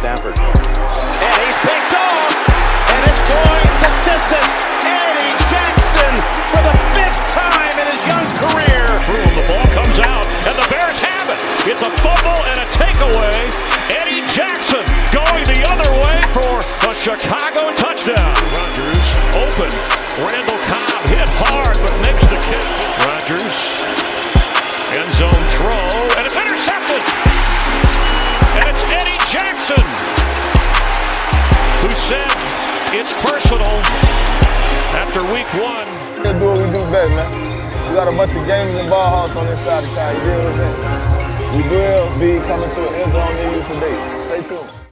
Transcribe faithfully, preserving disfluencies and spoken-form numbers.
Stanford. And he's picked off, and it's going the distance. Eddie Jackson for the fifth time in his young career. The ball comes out, and the Bears have it. It's a fumble and a takeaway. Eddie Jackson going the other way for a Chicago touchdown. Rodgers open. Randall Cobb hit hard, but makes the catch. Rodgers, end zone throw, and it's intercepted. And it's Eddie Jackson who said it's personal after week one. We'll do what we do best, man. We got a bunch of gamers and ball hawks on this side of town. You get what I'm saying? We will be coming to an end zone near you today. Stay tuned.